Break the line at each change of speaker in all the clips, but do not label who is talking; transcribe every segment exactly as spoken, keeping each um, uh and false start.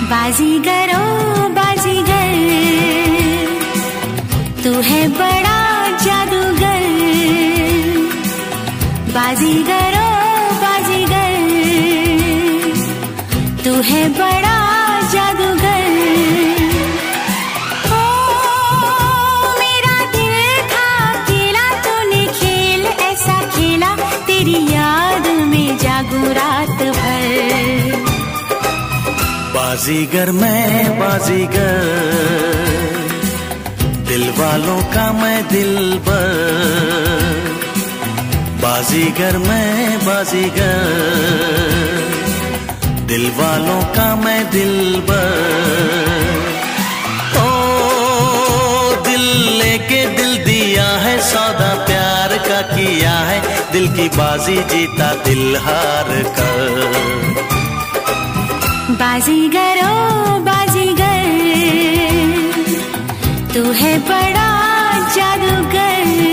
बाजीगर ओ बाजीगर, तू है बड़ा जादूगर। बाजीगर ओ बाजीगर, तू है बड़ा जादूगर। ओ मेरा दिल था अकेला, तूने खेल ऐसा खेला, तेरी याद में जागू रात भर।
बाजीगर मैं बाजीगर, दिल वालों का मैं दिलबर। बाजीगर मैं बाजीगर, दिल वालों का मैं दिलबर। ओ दिल लेके दिल दिया है, सौदा प्यार का किया है, दिल की बाजी जीता दिल हार कर।
बाजीगर ओ बाजीगर, तू है बड़ा जादूगर।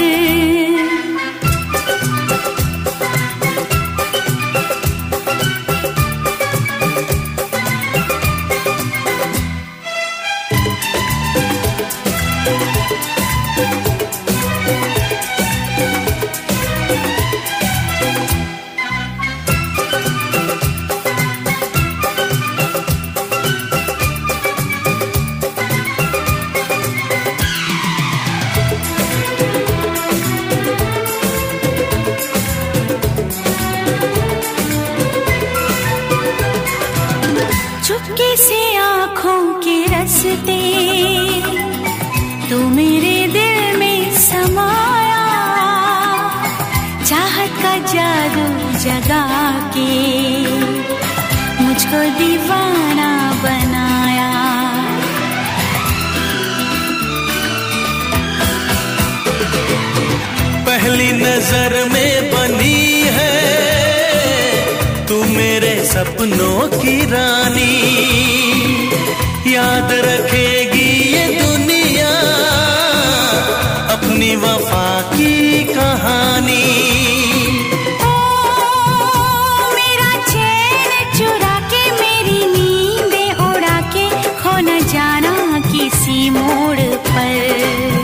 चुपके से आँखों के रस्ते, तू मेरे दिल में समाया, चाहत का जादू जगा के मुझको दीवाना बनाया।
पहली नजर में बनी है तू मेरे सपनों की रानी, याद रखेगी ये दुनिया अपनी वफा की कहानी।
ओ मेरा चैन चुरा के, मेरी नींदें उड़ा के, खो न जाना किसी मोड़ पर।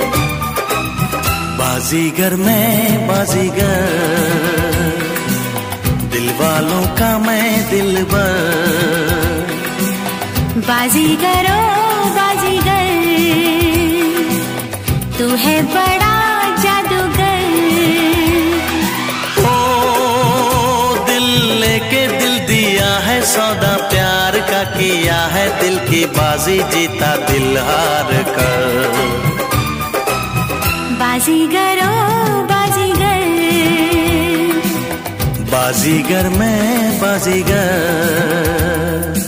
बाजीगर मैं बाजीगर, दिल वालों का मैं दिलबर।
बाजीगर ओ बाजीगर, तू है बड़ा जादूगर।
ओ दिल लेके दिल दिया है, सौदा प्यार का किया है, दिल की बाजी जीता दिल हार कर।
बाजीगर ओ बाजीगर,
बाजीगर मैं बाजीगर।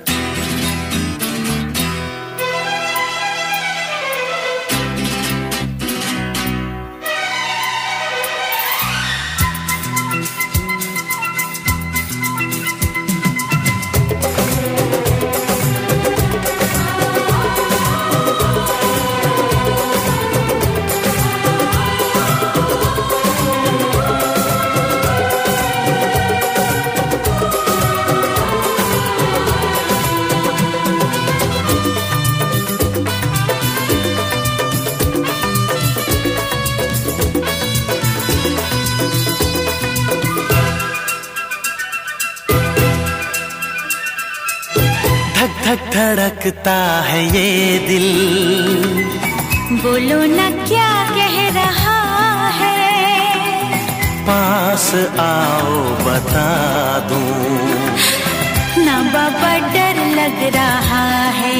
धक धड़कता है ये दिल,
बोलो न क्या कह रहा है।
पास आओ बता दूं,
ना बाबा डर लग रहा है।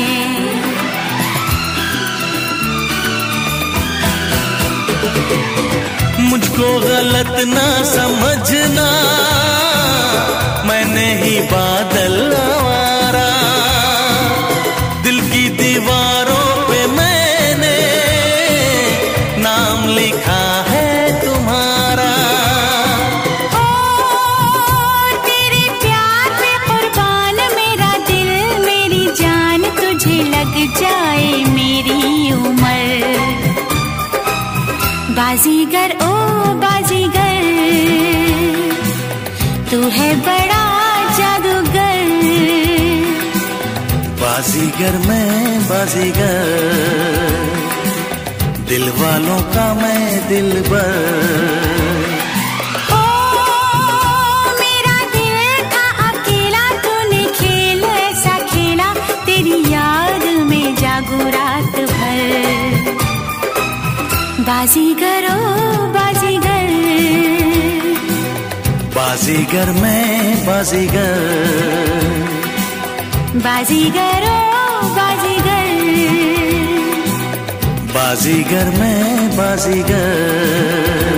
मुझको गलत ना समझना, मैं नहीं बादल आवारा, दिल की दीवारों पे मैंने नाम लिखा है तुम्हारा।
ओ तेरे प्यार पे कुर्बान मेरा दिल मेरी जान, तुझे लग जाए मेरी उम्र। बाजीगर ओ बाजीगर, तू है बड़ा जादूगर।
बाजीगर मैं बाजीगर, दिल वालों का मैं दिलबर।
ओ मेरा दिल था अकेला, तूने खेल ऐसा खेला, तेरी याद में जागू रात भर। बाजीगर ओ बाजीगर,
बाजीगर मैं बाजीगर,
बाजीगर ओ बाजीगर,
बाजीगर मैं बाजीगर।